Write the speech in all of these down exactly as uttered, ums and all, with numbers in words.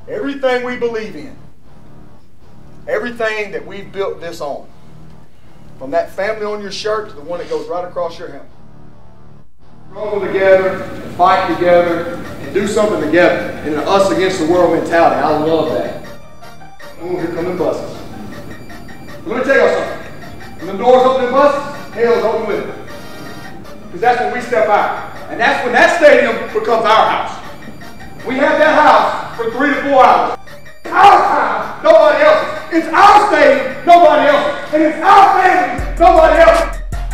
Everything we believe in, everything that we've built this on, from that family on your shirt to the one that goes right across your helmet. Struggle together, and fight together, and do something together in an us against the world mentality. I love that. Ooh, here come the buses. But let me tell y'all something. When the doors open in buses, hell's open with them. Because that's when we step out. And that's when that stadium becomes our house. We have that house for three to four hours. It's our time, nobody else's. It's our stadium, nobody else's. And it's our family, nobody else's.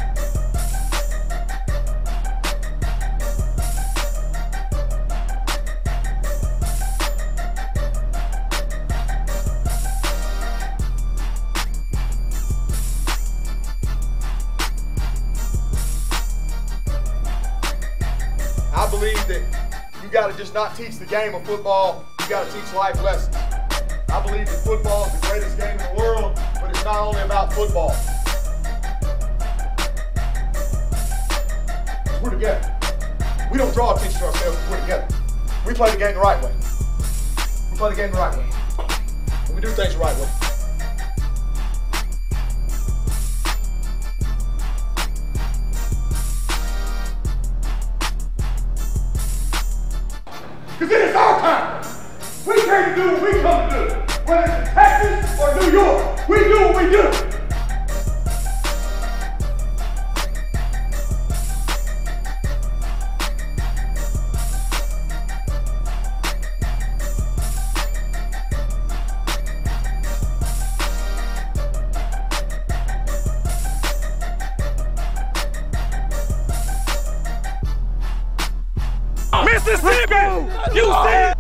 I believe that you got to just not teach the game of football, you got to teach life lessons. I believe that football is the greatest game in the world, but it's not only about football. We're together. We don't draw attention to ourselves, we're together. We play the game the right way. We play the game the right way. And we do things the right way. Because it is our time. We came to do what we come to do. Whether it's in Texas or New York, we do what we do. Mississippi! You see?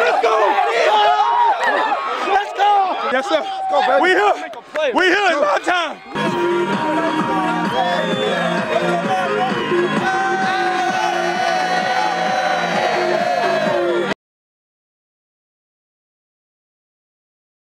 Yes, sir. Go, baby. We here. We here in Montana.